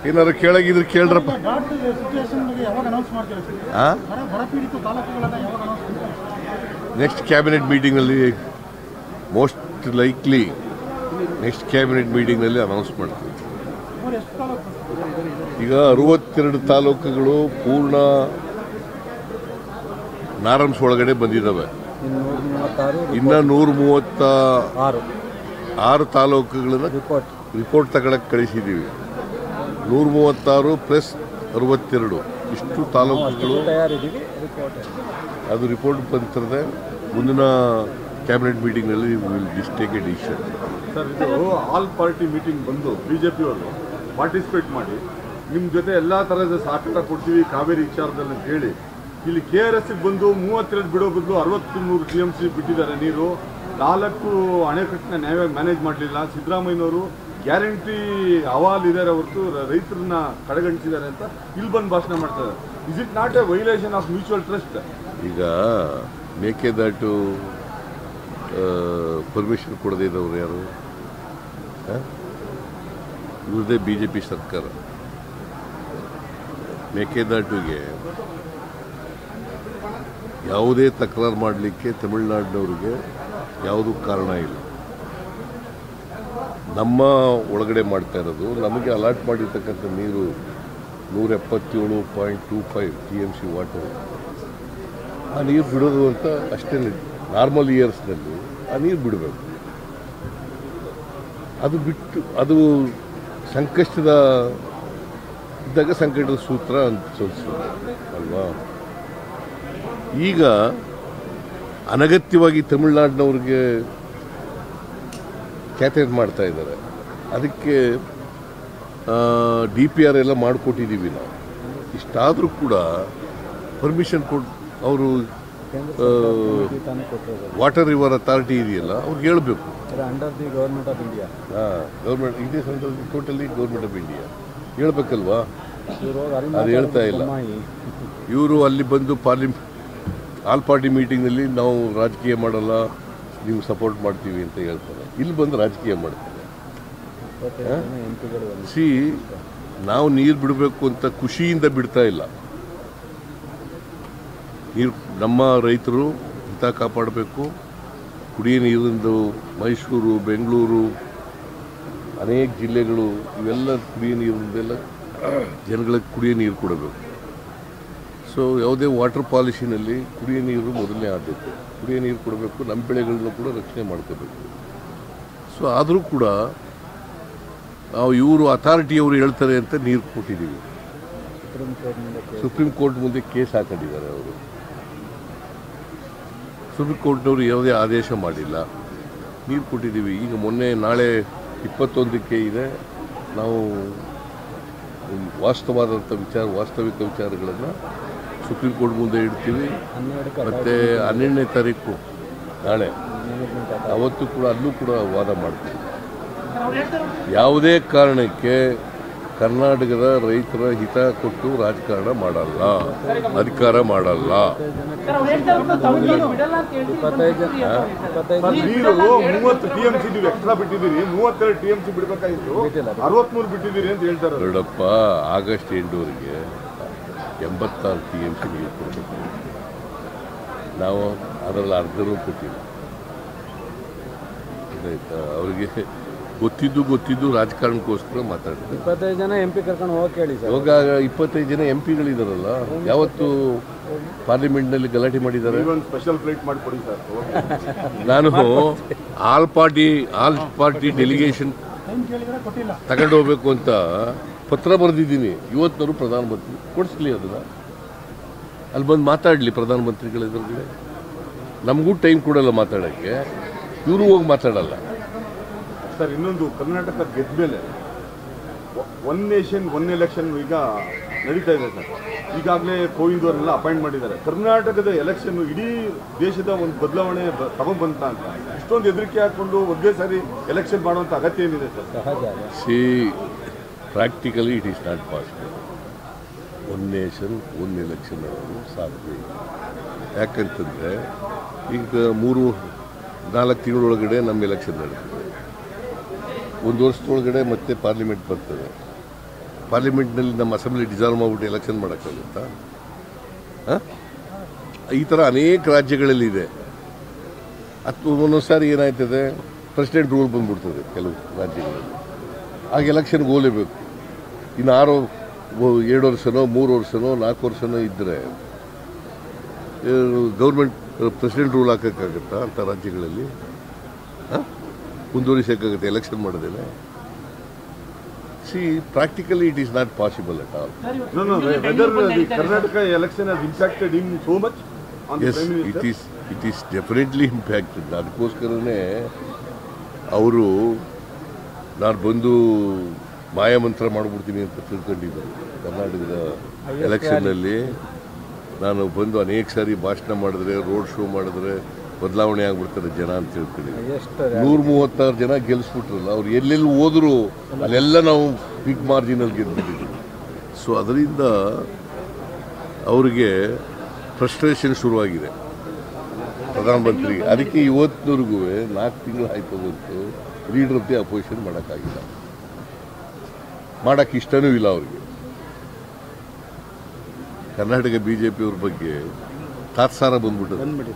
ಏನಾದ್ರು ಕೇಳಾಗಿದ್ರೆ ಕೇಳ್ರಪ್ಪ. ನೆಕ್ಸ್ಟ್ ಕ್ಯಾಬಿನೆಟ್ ಮೀಟಿಂಗ್ನಲ್ಲಿ ಮೋಸ್ಟ್ ಲೈಕ್ಲಿ ನೆಕ್ಸ್ಟ್ ಕ್ಯಾಬಿನೆಟ್ ಮೀಟಿಂಗ್ನಲ್ಲಿ ಅನೌನ್ಸ್ ಮಾಡ್ತೀವಿ. ಈಗ 62 ತಾಲೂಕುಗಳು ಪೂರ್ಣ ನಾರಂಸ್ ಒಳಗಡೆ ಬಂದಿದ್ದಾವೆ. ಇನ್ನು 136 ತಾಲೂಕುಗಳನ್ನ ರಿಪೋರ್ಟ್ ತಗೊಳಕ್ಕೆ ಕಳಿಸಿದ್ದೀವಿ. 136 ಪ್ಲಸ್ 62 ಇಷ್ಟು ತಾಲೂಕುಗಳು ಅದು ರಿಪೋರ್ಟ್ ಬಂದಿರ್ತದೆ. ಮುಂದಿನ ಕ್ಯಾಬಿನೆಟ್ ಮೀಟಿಂಗ್ನಲ್ಲಿ will take a decision. Sir, ಇದು ಆಲ್ ಪಾರ್ಟಿ ಮೀಟಿಂಗ್ ಬಂದು ಬಿಜೆಪಿ ಅವರು ಪಾರ್ಟಿಸಿಪೇಟ್ ಮಾಡಿ ನಿಮ್ಮ ಜೊತೆ ಎಲ್ಲ ಥರದ ಸಹಕಾರ ಕೊಡ್ತೀವಿ ಕಾವೇರಿ ವಿಚಾರದಲ್ಲಿ ಹೇಳಿ ಇಲ್ಲಿ KRS ಬಂದು 32 ಬಿಡೋ ಬದಲು 63 TMC ಬಿಟ್ಟಿದ್ದಾರೆ ನೀರು. 4 ಅಣೆಕಟ್ಟನ್ನ ನ್ಯಾಯವಾಗಿ ಮ್ಯಾನೇಜ್ ಮಾಡಲಿಲ್ಲ. ಸಿದ್ದರಾಮಯ್ಯನವರು ಗ್ಯಾರಂಟಿ ಅವಾಲ್ ಇದ್ದಾರೆ ಹೊರತು ರೈತರನ್ನ ಕಡೆಗಣಿಸಿದ್ದಾರೆ ಅಂತ ಇಲ್ಲಿ ಬಂದು ಭಾಷಣ ಮಾಡ್ತಾರೆ. Is it not a violation of mutual trust? ಈಗ ಮೇಕೆದಾಟು ಪರ್ಮಿಷನ್ ಕೊಡದೇ ಇದ್ದವ್ರು ಯಾರು? ಇವ್ರದೇ BJP ಸರ್ಕಾರ. ಮೇಕೆದಾಟುಗೆ ಯಾವುದೇ ತಕರಾರು ಮಾಡಲಿಕ್ಕೆ ತಮಿಳುನಾಡಿನವ್ರಿಗೆ ಯಾವುದೂ ಕಾರಣ ಇಲ್ಲ. ನಮ್ಮ ಒಳಗಡೆ ಮಾಡ್ತಾ ಇರೋದು, ನಮಗೆ ಅಲಾಟ್ ಮಾಡಿರ್ತಕ್ಕಂಥ ನೀರು 177.25 TMC ವಾಟರ್. ಆ ನೀರು ಬಿಡೋದು ಅಂತ ಅಷ್ಟೇ. ನಾರ್ಮಲ್ ಇಯರ್ಸ್ನಲ್ಲಿ ಆ ನೀರು ಬಿಡಬೇಕು. ಅದು ಬಿಟ್ಟು ಅದು ಸಂಕಷ್ಟದ ಇದ್ದಾಗ ಸಂಕಟದ ಸೂತ್ರ ಅಂತ ಸೋಲಿಸೋದು ಅಲ್ವಾ. ಈಗ ಅನಗತ್ಯವಾಗಿ ತಮಿಳುನಾಡಿನವ್ರಿಗೆ ಕ್ಯಾಥೆಟ್ ಮಾಡ್ತಾ ಇದ್ದಾರೆ. ಅದಕ್ಕೆ DPR ಎಲ್ಲ ಮಾಡಿಕೊಟ್ಟಿದ್ದೀವಿ ನಾವು. ಇಷ್ಟಾದರೂ ಕೂಡ ಪರ್ಮಿಷನ್ ಅವರು ವಾಟರ್ ರಿವರ್ ಅಥಾರಿಟಿ ಇದೆಯಲ್ಲ ಅವ್ರಿಗೆ ಹೇಳಬೇಕು. Government of India government it is under totally government of India ಹೇಳ್ಬೇಕಲ್ವಾ. ಅದು ಹೇಳ್ತಾ ಇಲ್ಲ. ಇವರು ಅಲ್ಲಿ ಬಂದು ಆಲ್ ಪಾರ್ಟಿ ಮೀಟಿಂಗ್ನಲ್ಲಿ ನಾವು ರಾಜಕೀಯ ಮಾಡಲ್ಲ, ನೀವು ಸಪೋರ್ಟ್ ಮಾಡ್ತೀವಿ ಅಂತ ಹೇಳ್ತಾರೆ. ಇಲ್ಲಿ ಬಂದು ರಾಜಕೀಯ ಮಾಡ್ತಾರೆ. ನಾವು ನೀರು ಬಿಡಬೇಕು ಅಂತ ಖುಷಿಯಿಂದ ಬಿಡ್ತಾ ಇಲ್ಲ. ನೀರು ನಮ್ಮ ರೈತರು ಹಿತ ಕಾಪಾಡಬೇಕು. ಕುಡಿಯ ನೀರಿಂದು ಮೈಸೂರು, ಬೆಂಗಳೂರು, ಅನೇಕ ಜಿಲ್ಲೆಗಳು ಇವೆಲ್ಲ ಕುಡಿಯ ನೀರಿಂದೆಲ್ಲ ಜನಗಳಿಗೆ ಕುಡಿಯ ನೀರು ಕೊಡಬೇಕು. ಸೊ ಯಾವುದೇ ವಾಟರ್ ಪಾಲಿಸಿನಲ್ಲಿ ಕುಡಿಯ ನೀರು ಮೊದಲನೇ ಆದ್ಯತೆ. ಕುಡಿಯ ನೀರು ಕೊಡಬೇಕು. ನಮ್ಮ ಬೆಳೆಗಳನ್ನ ಕೂಡ ರಕ್ಷಣೆ ಮಾಡ್ಕೋಬೇಕು. ಸೊ ಆದರೂ ಕೂಡ ನಾವು ಇವರು ಅಥಾರಿಟಿಯವರು ಹೇಳ್ತಾರೆ ಅಂತ ನೀರು ಕೊಟ್ಟಿದ್ದೀವಿ. ಸುಪ್ರೀಂ ಕೋರ್ಟ್ ಮುಂದೆ ಕೇಸ್ ಹಾಕೊಂಡಿದ್ದಾರೆ ಅವರು. ಸುಪ್ರೀಂ ಕೋರ್ಟ್ನವರು ಯಾವುದೇ ಆದೇಶ ಮಾಡಿಲ್ಲ. ನೀರು ಕೊಟ್ಟಿದ್ದೀವಿ. ಈಗ ಮೊನ್ನೆ ನಾಳೆ 21ಕ್ಕೆ ಇದೆ. ನಾವು ವಾಸ್ತವಿಕ ವಿಚಾರಗಳನ್ನು ಸುಪ್ರೀಂ ಕೋರ್ಟ್ ಮುಂದೆ ಇಡ್ತೀವಿ. ಮತ್ತು 12ನೇ ತಾರೀಕು ನಾಳೆ ಅವತ್ತು ಕೂಡ ಅಲ್ಲೂ ಕೂಡ ವಾದ ಮಾಡ್ತೀವಿ. ಯಾವುದೇ ಕಾರಣಕ್ಕೆ ಕರ್ನಾಟಕದ ರೈತರ ಹಿತ ಕೊಟ್ಟು ರಾಜಕಾರಣ ಮಾಡಲ್ಲ, ಅಧಿಕಾರ ಮಾಡಲ್ಲ. ನೀರು 30 TMC ನೀವು ಎಕ್ಸ್ಟ್ರಾ ಬಿಟ್ಟಿದ್ದೀರಿ, 32 TMC ಬಿಡಬೇಕಾಗಿತ್ತು, 63 ಬಿಟ್ಟಿದ್ದೀರಿ ಅಂತ ಹೇಳ್ತಾರೆ. ನೋಡಪ್ಪ, ಆಗಸ್ಟ್ 8ರವರೆಗೆ 86 TMC ನೀರು ಕೊಡಬೇಕು. ನಾವು ಅದರಲ್ಲಿ ಅರ್ಧನೂ ಕೊಟ್ಟಿಲ್ಲ. ಆಯ್ತಾ? ಅವರಿಗೆ ಗೊತ್ತಿದ್ದು ರಾಜಕಾರಣಕ್ಕೋಸ್ಕರ ಮಾತಾಡ್ತಾರೆ. 25 ಜನ MP ಕರ್ಕೊಂಡು ಹೋಗಿ ಕೇಳಿ ಸರ್. ಇವಾಗ 25 ಜನ MP ಗಳಿದಾರಲ್ಲ, ಯಾವತ್ತು ಪಾರ್ಲಿಮೆಂಟ್ನಲ್ಲಿ ಗಲಾಟೆ ಮಾಡಿದ್ದಾರೆ? ಸ್ಪೆಷಲ್ ಫ್ಲೈಟ್ ಮಾಡಿಕೊಡಿ ಸರ್. ನಾನು ಆಲ್ ಪಾರ್ಟಿ ಡೆಲಿಗೇಷನ್ ತಗೊಂಡು ಹೋಗ್ಬೇಕು ಅಂತ ಪತ್ರ ಬರೆದಿದ್ದೀನಿ. ಇವತ್ತಿನವರು ಪ್ರಧಾನಮಂತ್ರಿ ಕೊಡಿಸ್ಲಿ ಅದನ್ನು. ಅಲ್ಲಿ ಬಂದು ಮಾತಾಡಲಿ ಪ್ರಧಾನಮಂತ್ರಿಗಳಿದ್ರಿಗೆ. ನಮಗೂ ಟೈಮ್ ಕೊಡಲ್ಲ ಮಾತಾಡೋಕ್ಕೆ, ಇವರು ಹೋಗಿ ಮಾತಾಡಲ್ಲ. ಸರ್, ಇನ್ನೊಂದು, ಕರ್ನಾಟಕ ಗೆದ್ದ ಮೇಲೆ 1 ನೇಷನ್ 1 ಎಲೆಕ್ಷನ್ ಈಗ ನಡೀತಾ ಇದೆ ಸರ್. ಈಗಾಗಲೇ ಕೋವಿಂದ್ ಅವರೆಲ್ಲ ಅಪಾಯಿಂಟ್ ಮಾಡಿದ್ದಾರೆ. ಕರ್ನಾಟಕದ ಎಲೆಕ್ಷನ್ ಇಡೀ ದೇಶದ ಒಂದು ಬದಲಾವಣೆ ತಗೊಂಡ್ಬಂತ ಅಂತ ಇಷ್ಟೊಂದು ಹೆದರಿಕೆ ಹಾಕ್ಕೊಂಡು ಒಂದೇ ಸಾರಿ ಎಲೆಕ್ಷನ್ ಮಾಡುವಂಥ ಅಗತ್ಯ ಏನಿದೆ sir? Practically it is not possible. 1 nation 1 election ಅನ್ನೋದು ಸಾಧ್ಯ. ಯಾಕಂತಂದರೆ ಈಗ 3-4 ತಿಂಗಳೊಳಗಡೆ ನಮ್ಮ ಎಲೆಕ್ಷನ್ ನಡೀತದೆ. 1 ವರ್ಷದೊಳಗಡೆ ಮತ್ತೆ ಪಾರ್ಲಿಮೆಂಟ್ ಬರ್ತದೆ. ಪಾರ್ಲಿಮೆಂಟ್ನಲ್ಲಿ ನಮ್ಮ ಅಸೆಂಬ್ಲಿ ಡಿಸಾಲ್ವ್ ಮಾಡಿಬಿಟ್ಟು ಎಲೆಕ್ಷನ್ ಮಾಡೋಕ್ಕಾಗುತ್ತಾ? ಈ ಥರ ಅನೇಕ ರಾಜ್ಯಗಳಲ್ಲಿ ಇದೆ. ಅಥವಾ ಒಂದೊಂದು ಸಾರಿ ಏನಾಯ್ತದೆ, ಪ್ರೆಸಿಡೆಂಟ್ ರೂಲ್ ಬಂದ್ಬಿಡ್ತದೆ ಕೆಲವು ರಾಜ್ಯಗಳಲ್ಲಿ, ಆಗ ಎಲೆಕ್ಷನ್ಗೆ ಹೋಗಲೇಬೇಕು. ಇನ್ನು 2 ವರ್ಷನೋ 3 ವರ್ಷನೋ 4 ವರ್ಷನೋ ಇದ್ದರೆ ಗೌರ್ಮೆಂಟ್ ಪ್ರೆಸಿಡೆಂಟ್ ರೂಲ್ ಹಾಕೋಕ್ಕಾಗತ್ತಾ ಅಂಥ ರಾಜ್ಯಗಳಲ್ಲಿ? ಮುಂದುವರಿಸೋಕ್ಕಾಗುತ್ತೆ ಎಲೆಕ್ಷನ್ ಮಾಡೋದೇನೆ? Practically it is not possible at all. No, whether the Karnataka election has impacted him so much on the Prime Minister? Yes, it is definitely impacted. ಅದಕ್ಕೋಸ್ಕರನೇ ಅವರು ನಾನು ಬಂದು ಮಾಯಾಮಂತ್ರ ಮಾಡಿಬಿಡ್ತೀನಿ ಅಂತ ತಿಳ್ಕೊಂಡಿದ್ದಾರೆ. ಕರ್ನಾಟಕದ ಎಲೆಕ್ಷನ್ನಲ್ಲಿ ನಾನು ಬಂದು ಅನೇಕ ಸಾರಿ ಭಾಷಣ ಮಾಡಿದ್ರೆ, ರೋಡ್ ಶೋ ಮಾಡಿದ್ರೆ ಬದಲಾವಣೆ ಆಗ್ಬಿಡ್ತಾರೆ ಜನ ಅಂತ ತಿಳ್ಕೊಂಡಿದ್ದಾರೆ. 136 ಜನ ಗೆಲ್ಲಿಸ್ಬಿಟ್ರಲ್ಲ, ಅವ್ರು ಎಲ್ಲೆಲ್ಲಿ ಹೋದ್ರು ಅಲ್ಲೆಲ್ಲ ನಾವು ಬಿಗ್ ಮಾರ್ಜಿನಲ್ಲಿ ಗೆದ್ಬಿಟ್ಟಿದ್ವಿ. ಸೊ ಅದರಿಂದ ಅವರಿಗೆ ಫ್ರಸ್ಟ್ರೇಷನ್ ಶುರುವಾಗಿದೆ ಪ್ರಧಾನಮಂತ್ರಿ. ಅದಕ್ಕೆ ಇವತ್ತಿನವರೆಗೂ 4 ತಿಂಗಳು ಆಯ್ತು ಬಂತು ಲೀಡರ್ ಆಫ್ ದಿ ಅಪೋಸಿಷನ್ ಮಾಡೋಕ್ಕಾಗಿಲ್ಲ, ಮಾಡೋಕ್ಕೆ ಇಷ್ಟನೂ ಇಲ್ಲ ಅವ್ರಿಗೆ. ಕರ್ನಾಟಕ BJP ಅವ್ರ ಬಗ್ಗೆ ತಾತ್ಸಾರ ಬಂದ್ಬಿಟ್ಟது.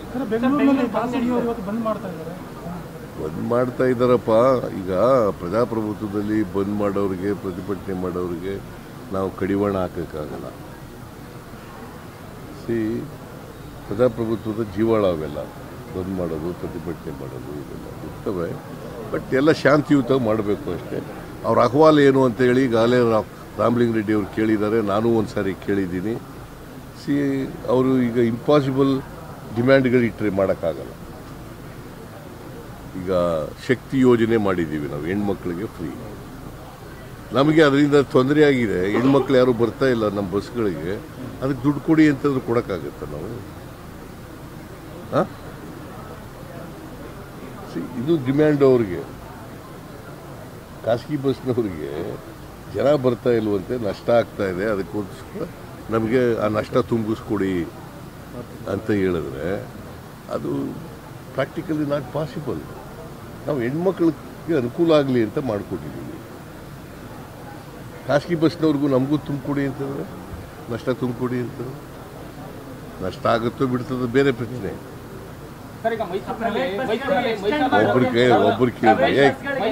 ಬಂದ್ ಮಾಡ್ತಾ ಇದ್ದಾರಪ್ಪ. ಈಗ ಪ್ರಜಾಪ್ರಭುತ್ವದಲ್ಲಿ ಬಂದ್ ಮಾಡೋರಿಗೆ, ಪ್ರತಿಭಟನೆ ಮಾಡೋರಿಗೆ ನಾವು ಕಡಿವಾಣ ಹಾಕೋಕ್ಕಾಗಲ್ಲ. ಪ್ರಜಾಪ್ರಭುತ್ವದ ಜೀವಾಳ ಅವೆಲ್ಲ, ಬಂದ್ ಮಾಡೋದು, ಪ್ರತಿಭಟನೆ ಮಾಡೋದು ಇವೆಲ್ಲ ಇರ್ತವೆ. ಬಟ್ ಎಲ್ಲ ಶಾಂತಿಯುತವಾಗಿ ಮಾಡಬೇಕು ಅಷ್ಟೇ. ಅವ್ರ ಅಹವಾಲು ಏನು ಅಂತೇಳಿ ಈಗಾಗಲೇ ರಾಮಲಿಂಗ ರೆಡ್ಡಿ ಅವರು ಕೇಳಿದ್ದಾರೆ, ನಾನು ಒಂದು ಸಾರಿ ಕೇಳಿದ್ದೀನಿ. ಅವರು ಈಗ ಇಂಪಾಸಿಬಲ್ ಡಿಮ್ಯಾಂಡ್ಗಳು ಇಟ್ಟರೆ ಮಾಡೋಕ್ಕಾಗಲ್ಲ. ಈಗ ಶಕ್ತಿ ಯೋಜನೆ ಮಾಡಿದ್ದೀವಿ ನಾವು, ಹೆಣ್ಮಕ್ಳಿಗೆ ಫ್ರೀ. ನಮಗೆ ಅದರಿಂದ ತೊಂದರೆ ಆಗಿದೆ, ಹೆಣ್ಮಕ್ಳು ಯಾರು ಬರ್ತಾ ಇಲ್ಲ ನಮ್ಮ ಬಸ್ಗಳಿಗೆ, ಅದಕ್ಕೆ ದುಡ್ಡು ಕೊಡಿ ಅಂತಂದ್ರೆ ಕೊಡೋಕ್ಕಾಗತ್ತೆ ನಾವು? ಇದು ಡಿಮ್ಯಾಂಡ್ ಅವ್ರಿಗೆ. ಖಾಸಗಿ ಬಸ್ನವ್ರಿಗೆ ಜನ ಬರ್ತಾ ಇಲ್ವಂತೆ, ನಷ್ಟ ಆಗ್ತಾ ಇದೆ, ಅದಕ್ಕೋಸ್ಕರ ನಮಗೆ ಆ ನಷ್ಟ ತುಂಬಿಸ್ಕೊಡಿ ಅಂತ ಹೇಳಿದ್ರೆ ಅದು ಪ್ರಾಕ್ಟಿಕಲಿ ನಾಟ್ ಪಾಸಿಬಲ್. ನಾವು ಹೆಣ್ಮಕ್ಳಿಗೆ ಅನುಕೂಲ ಆಗಲಿ ಅಂತ ಮಾಡಿಕೊಟ್ಟಿದ್ದೀವಿ. ಖಾಸಗಿ ಬಸ್ನವ್ರಿಗೂ ನಮಗೂ ತುಂಬಿಕೊಡಿ ಅಂತಂದರೆ ನಷ್ಟ ತುಂಬಿಕೊಡಿ ಅಂತಂದ್ರೆ ನಷ್ಟ ಆಗುತ್ತೋ ಬಿಡ್ತದೋ ಬೇರೆ ಪ್ರಶ್ನೆ. ಒಬ್ಬರು ಕೇಳಿದ್ರೆ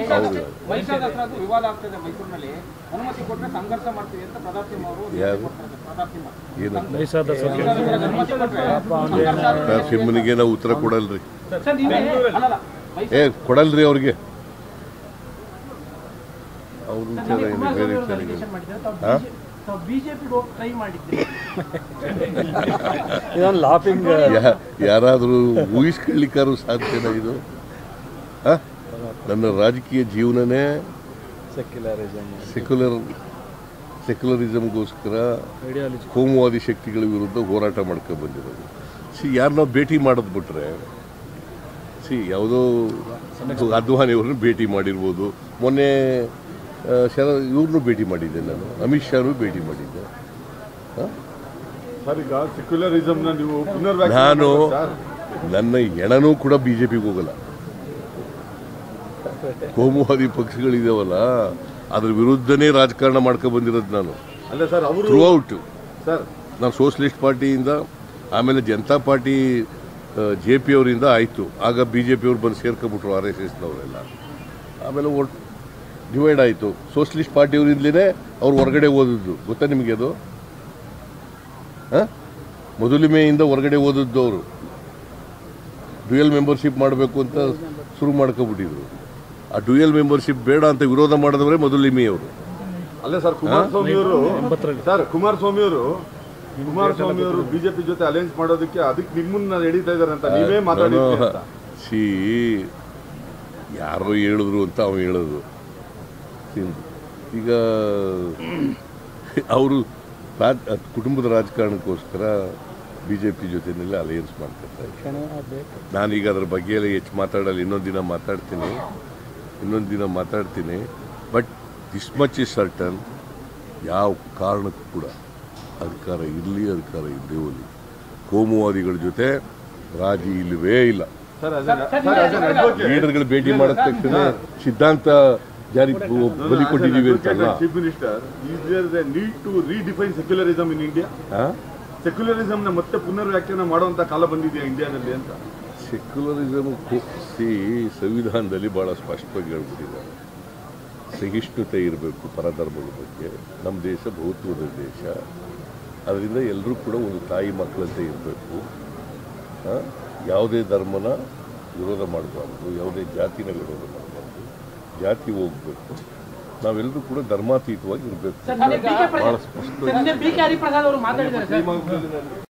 ಸಿಮ್ಮನಿಗೆ ನಾವು ಉತ್ತರ ಕೊಡಲ್ರಿ. ಕೊಡಲ್ರಿ ಅವ್ರಿಗೆ. ಅವ್ರ ವಿಚಾರ ಏನು, ಬೇರೆ ವಿಚಾರ. ಯಾರಾದರೂ ಊಹಿಸ್ಕೊಳ್ಳಿಕ್ಕಾರು ಸಾಧ್ಯನಾ ಇದು? ನನ್ನ ರಾಜಕೀಯ ಜೀವನನೇ ಸೆಕ್ಯುಲರಿಸಮ್ಗೋಸ್ಕರ ಕೋಮುವಾದಿ ಶಕ್ತಿಗಳ ವಿರುದ್ಧ ಹೋರಾಟ ಮಾಡ್ಕೊಂಡು ಬಂದಿರೋದು. ಯಾರನ್ನ ಭೇಟಿ ಮಾಡೋದು ಬಿಟ್ರೆ, ಯಾವುದೋ ಅದ್ವಾನಿಯವ್ರನ್ನ ಭೇಟಿ ಮಾಡಿರ್ಬೋದು, ಮೊನ್ನೆ ಇವ್ರನ್ನೂ ಭೇಟಿ ಮಾಡಿದ್ದೆ ನಾನು, ಅಮಿತ್ ಶಾನೂ ಭೇಟಿ ಮಾಡಿದ್ದೆ. ನಾನು ನನ್ನ ಹೆಣನೂ ಕೂಡ BJPಗೆ ಹೋಗಲ್ಲ. ಕೋಮುವಾದಿ ಪಕ್ಷಗಳಿದಾವಲ್ಲ ಅದ್ರ ವಿರುದ್ಧನೇ ರಾಜಕಾರಣ ಮಾಡ್ಕೊಂಡು ಬಂದಿರೋದು ನಾನು ಥ್ರೂ ಔಟ್. ನಾನು ಸೋಷಲಿಸ್ಟ್ ಪಾರ್ಟಿಯಿಂದ, ಆಮೇಲೆ ಜನತಾ ಪಾರ್ಟಿ JP ಅವರಿಂದ ಆಯಿತು, ಆಗ BJP ಅವ್ರು ಬಂದು ಸೇರ್ಕೊಂಡ್ಬಿಟ್ರು, RSSನವರೆಲ್ಲ. ಆಮೇಲೆ ಒಟ್ಟು ಡಿವೈಡ್ ಆಯಿತು. ಸೋಷಲಿಸ್ಟ್ ಪಾರ್ಟಿಯವರಿಂದಲೇ ಅವ್ರು ಹೊರಗಡೆ ಓದಿದ್ದು, ಗೊತ್ತಾ ನಿಮಗೆ ಅದು? ಮೊದಲಿಮೆಯಿಂದ ಹೊರಗಡೆ ಓದಿದ್ದು ಅವರು. ಡ್ಯುಯಲ್ ಮೆಂಬರ್ಶಿಪ್ ಮಾಡಬೇಕು ಅಂತ ಶುರು ಮಾಡ್ಕೊಬಿಟ್ಟಿದ್ರು. ಆ ಡ್ಯುಯಲ್ ಮೆಂಬರ್ಶಿಪ್ ಬೇಡ ಅಂತ ವಿರೋಧ ಮಾಡಿದವರೇ ಮೊದಲಿಮೆಯವರು. ಅಲ್ಲೇ ಸರ್, ಕುಮಾರಸ್ವಾಮಿ ಅವರು BJP ಜೊತೆ ಅಲೈನ್ಸ್ ಮಾಡೋದಕ್ಕೆ ಅದಕ್ಕೆ ನಿಮ್ಮನ್ನ ನಡೀತಾ ಇದಾರೆ ಅಂತ ನೀವೇ ಮಾತಾಡಿ. ಯಾರೋ ಹೇಳಿದ್ರು ಅಂತ ಅವ್ನು ಹೇಳೋದು. ಈಗ ಅವರು ಕುಟುಂಬದ ರಾಜಕಾರಣಕ್ಕೋಸ್ಕರ BJP ಜೊತೆನೆಲ್ಲ ಅಲೈನ್ಸ್ ಮಾಡ್ತಿರ್ತಾರೆ. ನಾನೀಗ ಅದ್ರ ಬಗ್ಗೆ ಎಲ್ಲ ಹೆಚ್ಚು ಮಾತಾಡಲ್ಲ, ಇನ್ನೊಂದು ದಿನ ಮಾತಾಡ್ತೀನಿ. But this much is certain, ಯಾವ ಕಾರಣಕ್ಕೂ ಕೂಡ ಅಧಿಕಾರ ಇರಲಿ, ಅಧಿಕಾರ ಇಲ್ಲದೆ ಹೋಗಲಿ, ಕೋಮುವಾದಿಗಳ ಜೊತೆ ರಾಜಿ ಇಲ್ಲವೇ ಇಲ್ಲ. ಲೀಡರ್ಗಳು ಭೇಟಿ ಮಾಡಿದ ತಕ್ಷಣ ಸಿದ್ಧಾಂತ ಜಾರಿಗೆ ಬಲಿ ಕೊಟ್ಟಿದ್ದೀವಿ ಅಂತಲ್ಲ. Chief minister, is there need to redefine secularism in India? ಸೆಕ್ಯುಲರಿಸಮ್ನ ಮತ್ತೆ ಪುನರ್ವ್ಯಾಖ್ಯಾನ ಮಾಡುವಂತ ಕಾಲ ಬಂದಿದೆಯಾ ಇಂಡಿಯಾದಲ್ಲಿ ಅಂತ? ಸೆಕ್ಯುಲರಿಸಮ್ ಸಂವಿಧಾನದಲ್ಲಿ ಭಾಳ ಸ್ಪಷ್ಟವಾಗಿ ಹೇಳ್ಬಿಟ್ಟಿದ್ದಾರೆ. ಸಹಿಷ್ಣುತೆ ಇರಬೇಕು ಪರಧರ್ಮಗಳ ಬಗ್ಗೆ. ನಮ್ಮ ದೇಶ ಬಹುತ್ವದ ದೇಶ, ಅದರಿಂದ ಎಲ್ಲರೂ ಕೂಡ ಒಂದು ತಾಯಿ ಮಕ್ಕಳಂತೆ ಇರಬೇಕು. ಯಾವುದೇ ಧರ್ಮನ ವಿರೋಧ ಮಾಡಬಾರ್ದು, ಯಾವುದೇ ಜಾತಿನ ವಿರೋಧ ಮಾಡಬಾರ್ದು, ಜಾತಿ ಹೋಗಬೇಕು. ನಾವೆಲ್ಲರೂ ಕೂಡ ಧರ್ಮಾತೀತವಾಗಿ ಇರಬೇಕು. ಭಾಳ ಸ್ಪಷ್ಟವಾಗಿ